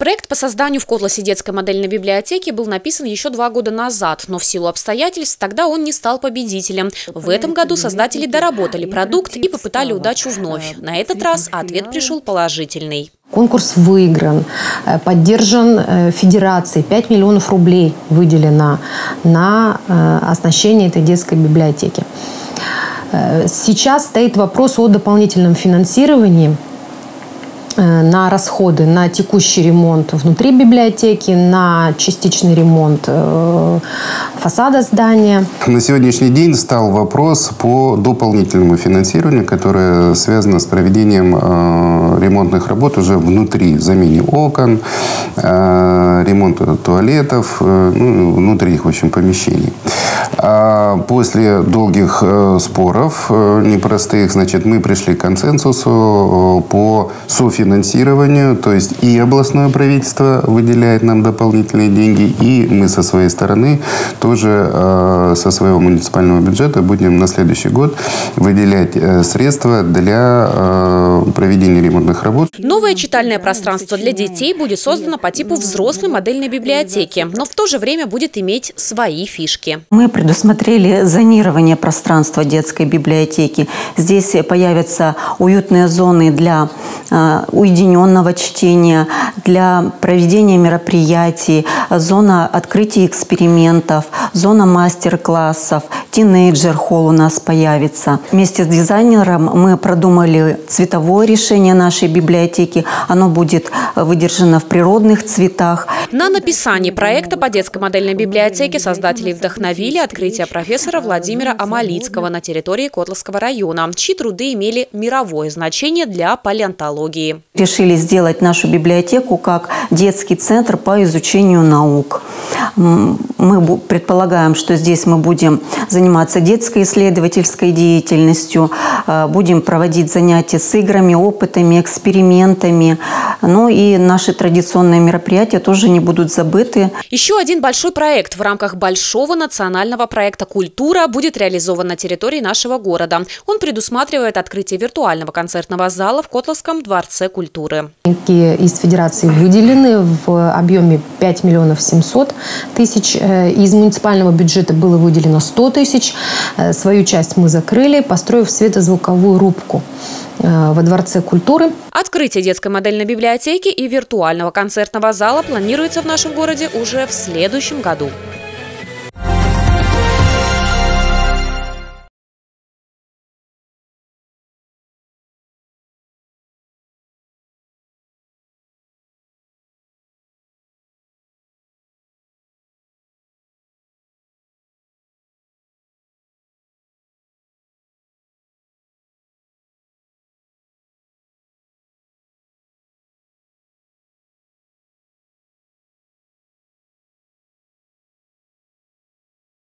Проект по созданию в Котласе детской модельной библиотеки был написан еще 2 года назад, но в силу обстоятельств тогда он не стал победителем. В этом году создатели доработали продукт и попытали удачу вновь. На этот раз ответ пришел положительный. Конкурс выигран, поддержан федерацией, 5 миллионов рублей выделено на оснащение этой детской библиотеки. Сейчас стоит вопрос о дополнительном финансировании на расходы, на текущий ремонт внутри библиотеки, на частичный ремонт фасада здания. На сегодняшний день стал вопрос по дополнительному финансированию, которое связано с проведением ремонтных работ уже внутри, замене окон, ремонта туалетов, внутренних, в общем, помещений. После долгих споров непростых, мы пришли к консенсусу по софинансированию, то есть и областное правительство выделяет нам дополнительные деньги, и мы со своей стороны тоже со своего муниципального бюджета будем на следующий год выделять средства для проведения ремонтных работ. Новое читальное пространство для детей будет создано по типу взрослой модельной библиотеки, но в то же время будет иметь свои фишки. Мы предусмотрели зонирование пространства детской библиотеки. Здесь появятся уютные зоны для уединенного чтения, для проведения мероприятий, зона открытия экспериментов, зона мастер-классов, тинейджер-холл у нас появится. Вместе с дизайнером мы продумали цветовое решение нашей библиотеки. Оно будет выдержано в природных цветах. На написание проекта по детской модельной библиотеке создатели вдохновили открытие профессора Владимира Амалицкого на территории Котласского района, чьи труды имели мировое значение для палеонтологии. Решили сделать нашу библиотеку как детский центр по изучению наук. Мы предполагаем, что здесь мы будем заниматься детской исследовательской деятельностью, будем проводить занятия с играми, опытами, экспериментами. Ну и наши традиционные мероприятия тоже не будут забыты. Еще один большой проект в рамках большого национального проекта «Культура» будет реализован на территории нашего города. Он предусматривает открытие виртуального концертного зала в Котласском дворце культуры. Деньги из федерации выделены в объеме 5 миллионов 700 тысяч. Из муниципального бюджета было выделено 100 тысяч. Свою часть мы закрыли, построив светозвуковую рубку во Дворце культуры. Открытие детской модельной библиотеки и виртуального концертного зала планируется в нашем городе уже в следующем году.